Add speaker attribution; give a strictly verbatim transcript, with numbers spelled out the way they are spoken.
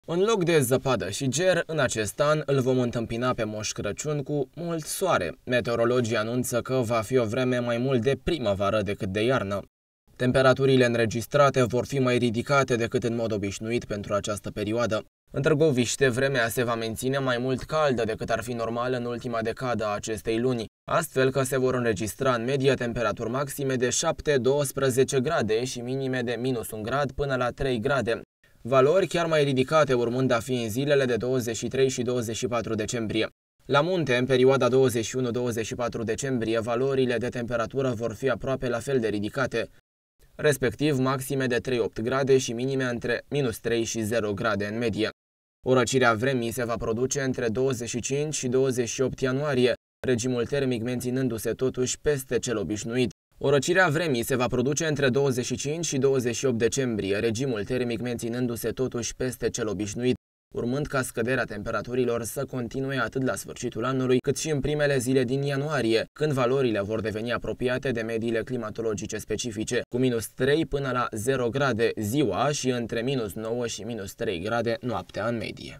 Speaker 1: În loc de zăpadă și ger, în acest an îl vom întâmpina pe Moș Crăciun cu mult soare. Meteorologii anunță că va fi o vreme mai mult de primăvară decât de iarnă. Temperaturile înregistrate vor fi mai ridicate decât în mod obișnuit pentru această perioadă. În Târgoviște, vremea se va menține mai mult caldă decât ar fi normal în ultima decadă a acestei luni, astfel că se vor înregistra în medie temperaturi maxime de șapte - douăsprezece grade și minime de minus un grad până la trei grade. Valori chiar mai ridicate urmând a fi în zilele de douăzeci și trei și douăzeci și patru decembrie. La munte, în perioada douăzeci și unu - douăzeci și patru decembrie, valorile de temperatură vor fi aproape la fel de ridicate, respectiv maxime de trei - opt grade și minime între minus trei și zero grade în medie. O răcire a vremii se va produce între douăzeci și cinci și douăzeci și opt ianuarie, regimul termic menținându-se totuși peste cel obișnuit. O răcire a vremii se va produce între douăzeci și cinci și douăzeci și opt decembrie, regimul termic menținându-se totuși peste cel obișnuit, urmând ca scăderea temperaturilor să continue atât la sfârșitul anului, cât și în primele zile din ianuarie, când valorile vor deveni apropiate de mediile climatologice specifice, cu minus trei până la zero grade ziua și între minus nouă și minus trei grade noaptea în medie.